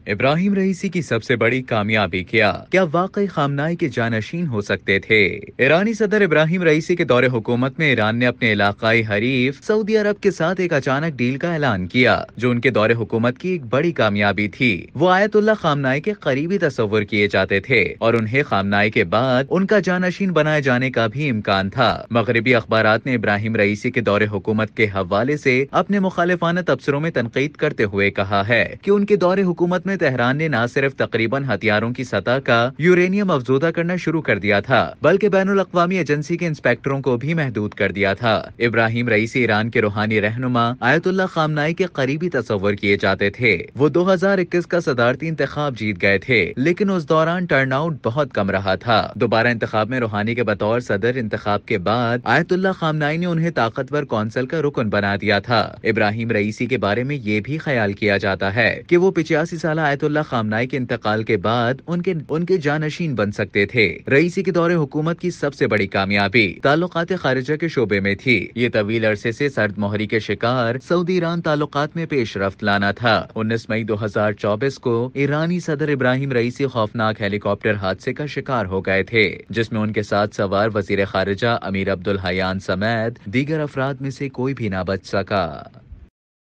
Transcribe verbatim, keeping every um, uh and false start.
Ebrahim Raisi کی سب سے بڑی کامیابی کیا کیا واقعی خامنائی کے جانشین ہو سکتے تھے؟ ایرانی صدر ابراہیم رئیسی کے دور حکومت میں ایران نے اپنے علاقائی حریف سعودی عرب کے ساتھ ایک اچانک ڈیل کا اعلان کیا جو ان کے دور حکومت کی ایک بڑی کامیابی تھی۔ وہ آیت اللہ خامنائی کے قریبی تصور کیے جاتے تھے اور انہیں خامنائی کے بعد ان کا جانشین بنائے جانے کا بھی امکان تھا۔ مغربی اخبارات نے ابراہیم رئیسی کے دور حکومت کے حوالے سے اپنے مخالفانہ تبصروں میں تنقید کرتے ہوئے کہا ہے کہ ان کے دور حکومت میں تہران نے نہ صرف تقریباً ہتھیاروں کی سطح کا یورینیم افزودہ کرنا شروع کر دیا تھا بلکہ بین الاقوامی ایجنسی کے انسپیکٹروں کو بھی محدود کر دیا تھا۔ ابراہیم رئیسی ایران کے روحانی رہنما آیت اللہ خامنائی کے قریبی تصور کیے جاتے تھے۔ وہ دو ہزار اکیس کا صدارتی انتخاب جیت گئے تھے لیکن اس دوران ٹرن آؤٹ بہت کم رہا تھا۔ دوبارہ انتخاب میں روحانی کے بطور صدر انتخاب کے بعد آیت اللہ خامنائی نے انہیں طاقتور کونسل کا رکن بنا دیا تھا۔ ابراہیم رئیسی کے بارے میں یہ بھی خیال کیا جاتا ہے کہ وہ پچاسی سالہ آیت اللہ خامنائی کے انتقال کے بعد ان کے ان کے جانشین بن سکتے تھے۔ رئیسی کے دور حکومت کی سب سے بڑی کامیابی تعلقات خارجہ کے شعبے میں تھی۔ یہ طویل عرصے سے سرد مہری کے شکار سعودی ایران تعلقات میں پیش رفت لانا تھا۔ انیس مئی دو ہزار چوبیس کو ایرانی صدر ابراہیم رئیسی خوفناک ہیلی کاپٹر حادثے کا شکار ہو گئے تھے جس میں ان کے ساتھ سوار وزیر خارجہ امیر عبدالحیان سمیت دیگر افراد میں سے کوئی بھی نہ بچ سکا۔